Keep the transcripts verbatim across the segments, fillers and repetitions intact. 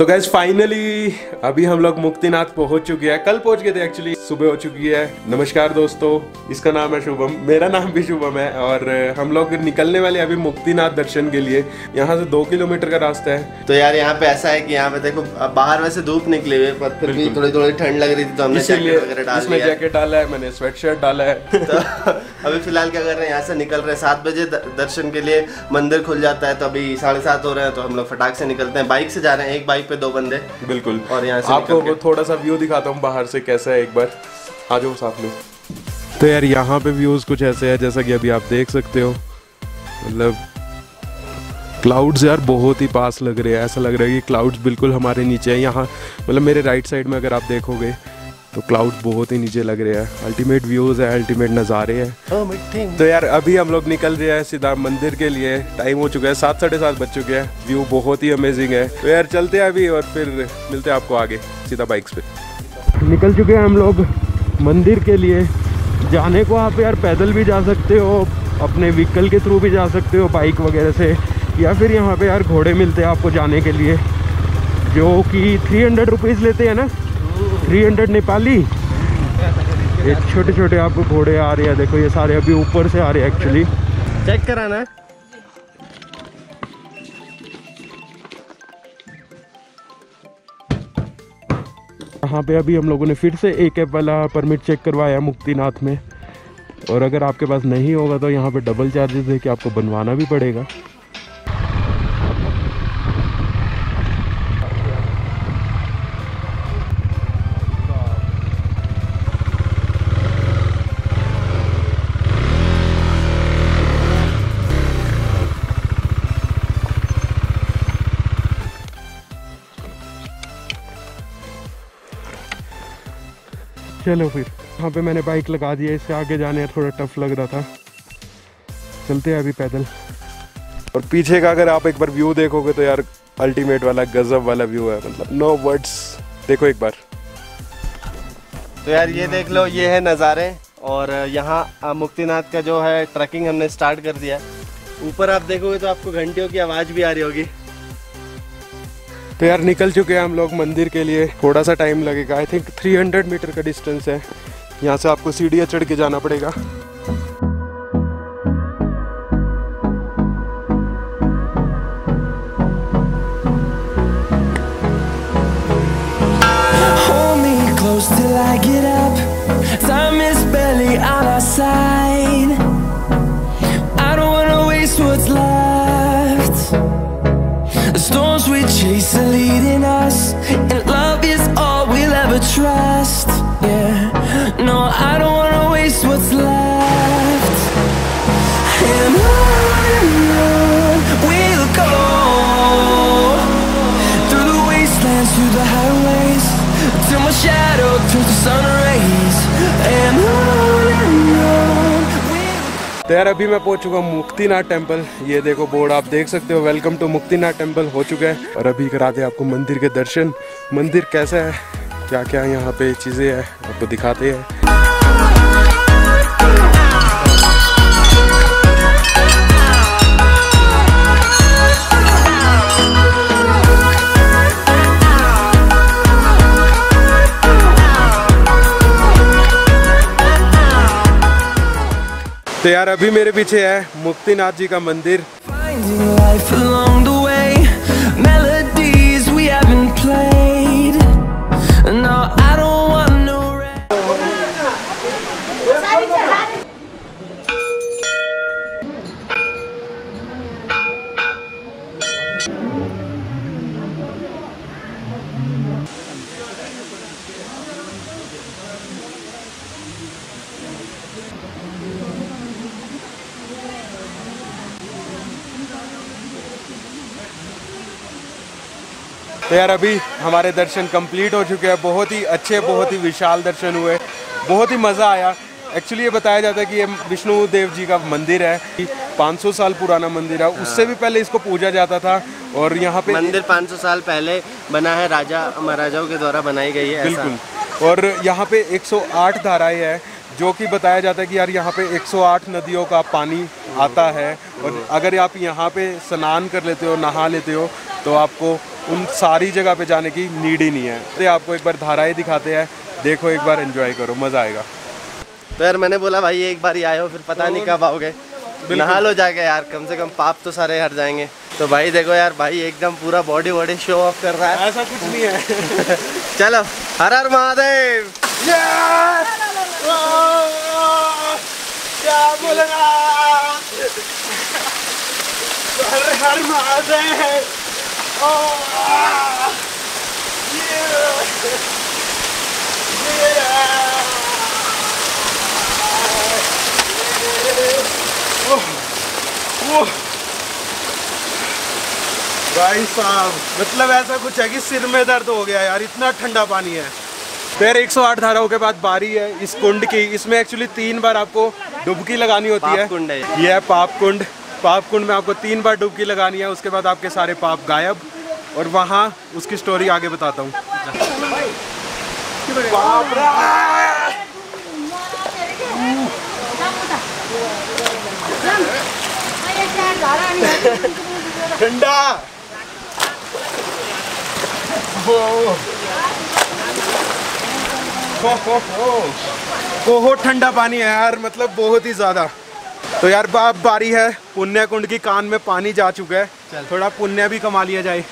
तो guys finally अभी हम लोग मुक्तिनाथ पहुंच चुके हैं। कल पहुंच गए थे एक्चुअली, सुबह हो चुकी है। नमस्कार दोस्तों, इसका नाम है शुभम, मेरा नाम भी शुभम है और हम लोग निकलने वाले अभी मुक्तिनाथ दर्शन के लिए। यहाँ से दो किलोमीटर का रास्ता है। तो यार यहाँ पे ऐसा है कि यहाँ पे देखो बाहर वैसे धूप निकली हुई है पर फिर भी थोड़ी थोड़ी ठंड लग रही थी तो हमने जैकेट वगैरह डाल लिया। जैकेट डाला है मैंने, स्वेट शर्ट डाला है। तो अभी फिलहाल क्या कर रहे हैं, यहाँ से निकल रहे हैं। सात बजे दर्शन के लिए मंदिर खुल जाता है, तो अभी साढ़े सात हो रहे हैं तो हम लोग फटाक से निकलते हैं। बाइक से जा रहे हैं, एक बाइक पे दो बंदे। बिल्कुल। और यहाँ से आपको थोड़ा सा व्यू दिखाता हूँ बाहर से कैसा है, एक बार आ जाओ साथ में। तो यार यहाँ पे व्यूज कुछ ऐसे है जैसा कि अभी आप देख सकते हो। मतलब क्लाउड्स यार बहुत ही पास लग रहे हैं, ऐसा लग रहा है कि क्लाउड्स बिल्कुल हमारे नीचे है। यहाँ मतलब मेरे राइट साइड में अगर आप देखोगे तो क्लाउड बहुत ही नीचे लग रहे हैं। अल्टीमेट व्यूज है, अल्टीमेट नज़ारे हैं। तो यार अभी हम लोग निकल रहे हैं सीधा मंदिर के लिए। टाइम हो चुका है, सात साढ़े सात बज चुके हैं। व्यू बहुत ही अमेजिंग है। तो यार चलते हैं अभी और फिर मिलते हैं आपको आगे सीधा बाइक्स पे। निकल चुके हैं हम लोग मंदिर के लिए। जाने को आप यार पैदल भी जा सकते हो, अपने व्हीकल के थ्रू भी जा सकते हो, बाइक वगैरह से, या फिर यहाँ पे यार घोड़े मिलते हैं आपको जाने के लिए, जो कि थ्री हंड्रेड रुपीज़ लेते हैं ना, थ्री हंड्रेड नेपाली। ये छोटे छोटे आपको घोड़े आ रहे हैं, देखो ये सारे अभी ऊपर से आ रहे हैं एक्चुअली। चेक कराना है। यहाँ पे अभी हम लोगों ने फिर से एक ऐप वाला परमिट चेक करवाया मुक्तिनाथ में, और अगर आपके पास नहीं होगा तो यहाँ पे डबल चार्जेस है कि आपको बनवाना भी पड़ेगा। चलो फिर यहाँ पे मैंने बाइक लगा दिया, इससे आगे जाने थोड़ा टफ लग रहा था। चलते हैं अभी पैदल। और पीछे का अगर आप एक बार व्यू देखोगे तो यार अल्टीमेट वाला गजब वाला व्यू है, मतलब नो वर्ड्स। देखो एक बार। तो यार ये देख लो, ये है नज़ारे। और यहाँ मुक्तिनाथ का जो है ट्रैकिंग हमने स्टार्ट कर दिया है। ऊपर आप देखोगे तो आपको घंटियों की आवाज़ भी आ रही होगी। तो यार निकल चुके हैं हम लोग मंदिर के लिए। थोड़ा सा टाइम लगेगा, आई थिंक तीन सौ मीटर का डिस्टेंस है। यहाँ से आपको सीढ़ियाँ चढ़ के जाना पड़ेगा। Till I get up, time is barely on our side. I don't wanna waste what's left. The storms we chase are leading us, and love is all we'll ever trust. Yeah, no, I don't wanna waste what's left. And on and on we'll go, through the wastelands, through the highways, till my shadow turns to sun rays. And on and on we'll... तो यार अभी मैं पहुंच चुका हूँ Muktinath temple. ये देखो board आप देख सकते हो, वेलकम टू मुक्तिनाथ टेम्पल हो चुका है। और अभी कराते हैं आपको मंदिर के दर्शन। मंदिर कैसा है, क्या क्या यहाँ पे चीज़ें हैं, आपको दिखाते हैं। तो यार अभी मेरे पीछे है मुक्तिनाथ जी का मंदिर। तो यार अभी हमारे दर्शन कंप्लीट हो चुके हैं। बहुत ही अच्छे, बहुत ही विशाल दर्शन हुए, बहुत ही मज़ा आया। एक्चुअली ये बताया जाता है कि ये विष्णु देव जी का मंदिर है, पाँच सौ साल पुराना मंदिर है। उससे भी पहले इसको पूजा जाता था। और यहाँ पे मंदिर पाँच सौ साल पहले बना है, राजा महाराजाओं के द्वारा बनाई गई है। बिल्कुल। और यहाँ पे एक सौ आठ धाराएं हैं, जो कि बताया जाता है कि यार यहाँ पे एक सौ आठ नदियों का पानी आता है। और अगर आप यहाँ पे स्नान कर लेते हो, नहा लेते हो, तो आपको उन सारी जगह पे जाने की नीड ही नहीं है। तो आपको एक बार धाराएं दिखाते हैं, देखो एक बार एंजॉय करो, मज़ा आएगा। तो यार मैंने बोला भाई एक बार ही आए हो, फिर पता नहीं कब आओगे, नहा लो जाके यार, कम से कम पाप तो सारे हट जाएंगे। तो भाई देखो यार, भाई एकदम पूरा बॉडी बॉडी शो ऑफ कर रहा है। ऐसा कुछ नहीं है। चलो हर हर महादेव। क्या बोलेगा, हर हर महादेव। भाई साहब मतलब ऐसा कुछ है कि सिर में दर्द हो गया यार, इतना ठंडा पानी है। तो यार एक सौ आठ धाराओं के बाद बारी है इस कुंड की। इसमें एक्चुअली तीन बार आपको डुबकी लगानी होती है। कुंड है ये है पाप कुंड। पाप कुंड में आपको तीन बार डुबकी लगानी है, उसके बाद आपके सारे पाप गायब। और वहाँ उसकी स्टोरी आगे बताता हूँ। ठंडा बहुत ठंडा पानी है यार, मतलब बहुत ही ज्यादा। तो यार बाप बारी है पुण्य कुंड की। कान में पानी जा चुका है, थोड़ा पुण्य भी कमा लिया जाए।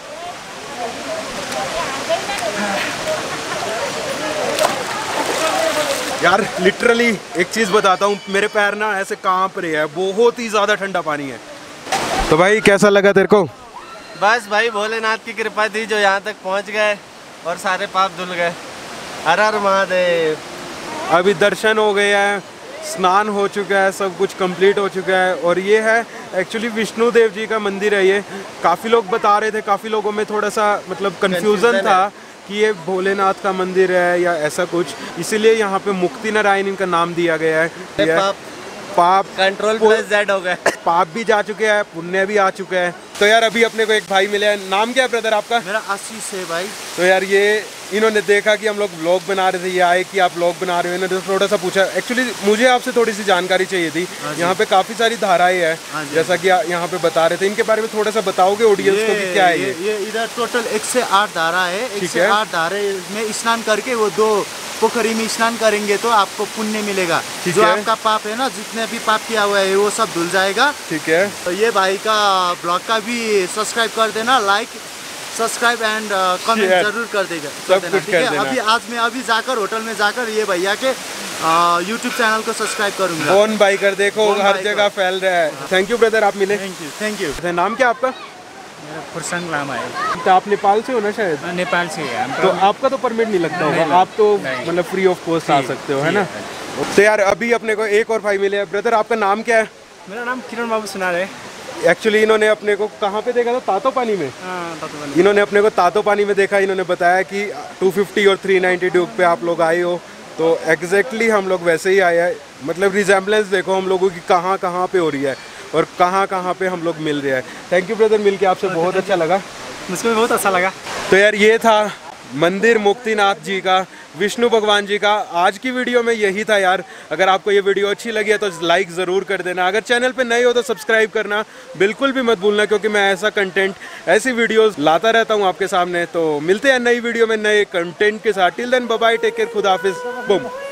यार लिटरली एक चीज बताता हूँ, मेरे पैर ना ऐसे कांप रहे हैं, बहुत ही ज्यादा ठंडा पानी है। तो भाई कैसा लगा तेरे को? बस भाई भोलेनाथ की कृपा थी जो यहाँ तक पहुँच गए और सारे पाप धुल गए। हर हर महादेव। अभी दर्शन हो गए हैं, स्नान हो चुका है, सब कुछ कंप्लीट हो चुका है। और ये है एक्चुअली विष्णु देव जी का मंदिर है ये। काफ़ी लोग बता रहे थे, काफ़ी लोगों में थोड़ा सा मतलब कंफ्यूजन था कि ये भोलेनाथ का मंदिर है या ऐसा कुछ, इसीलिए यहाँ पे मुक्ति नारायण इनका नाम दिया गया है। पाप पाप कंट्रोल प्लस जेड हो गए। पाप भी जा चुके हैं, पुण्य भी आ चुका है। तो यार अभी अपने को एक भाई मिले हैं। नाम क्या है ब्रदर आपका? मेरा आशीष है भाई। तो यार ये इन्होंने देखा कि हम लोग व्लॉग बना रहे थे, ये आए कि आप व्लॉग बना रहे हो, इन्होंने थोड़ा सा पूछा। एक्चुअली मुझे आपसे थोड़ी सी जानकारी चाहिए थी। यहाँ पे काफी सारी धाराएं हैं, जैसा कि यहाँ पे बता रहे थे, इनके बारे में थोड़ा सा बताओगे ऑडियंस को कि क्या है ये? ये इधर टोटल एक से आठ धारा है। एक से आठ धारे में स्नान करके वो दो पोखरी में स्नान करेंगे तो आपको पुण्य मिलेगा। जो आपका पाप है ना, जितने भी पाप किया हुआ है वो सब धुल जाएगा। ठीक है। तो ये भाई का ब्लॉग का भी सब्सक्राइब कर देना, लाइक सब्सक्राइब एंड कमेंट जरूर कर देगा, सब कुछ कर देना। अभी आज मैं अभी जाकर होटल में जाकर ये भैया के यूट्यूब चैनल को सब्सक्राइब करूंगा। कौन भाई कर देखो, हर जगह फैल रहा है। थैंक यू ब्रदर, आप मिले। Thank you thank you. नाम क्या आपका? मेरा फुरसंग नाम है। तो आप नेपाल से हो ना शायद? नेपाल से है। तो आपका तो परमिट नहीं लगता होगा, आप तो मतलब फ्री ऑफ कॉस्ट आ सकते हो, है ना? तो यार अभी अपने को एक और भाई मिले हैं। ब्रदर आपका नाम क्या है? मेरा नाम किरण बाबू सुनार है। एक्चुअली इन्होंने अपने को कहाँ पे देखा था? तातो पानी में। तातो इन्होंने अपने को तातो पानी में देखा। इन्होंने बताया कि टू फिफ्टी और थ्री नाइन्टी ड्यूब पे आप लोग आए हो। तो एग्जैक्टली हम लोग वैसे ही आए हैं। मतलब रिजेम्बलेंस देखो हम लोगों की कहाँ कहाँ पे हो रही है और कहाँ कहाँ पे हम लोग मिल रहे हैं। थैंक यू ब्रदर, मिल के आपसे बहुत अच्छा लगा। मुझको भी बहुत अच्छा लगा। तो यार ये था मंदिर मुक्तिनाथ जी का, विष्णु भगवान जी का। आज की वीडियो में यही था यार। अगर आपको ये वीडियो अच्छी लगी है तो लाइक ज़रूर कर देना। अगर चैनल पे नए हो तो सब्सक्राइब करना बिल्कुल भी मत भूलना, क्योंकि मैं ऐसा कंटेंट, ऐसी वीडियोस लाता रहता हूँ आपके सामने। तो मिलते हैं नई वीडियो में नए कंटेंट के साथ। Till then bye bye, take care, खुदा हाफिज, बूम।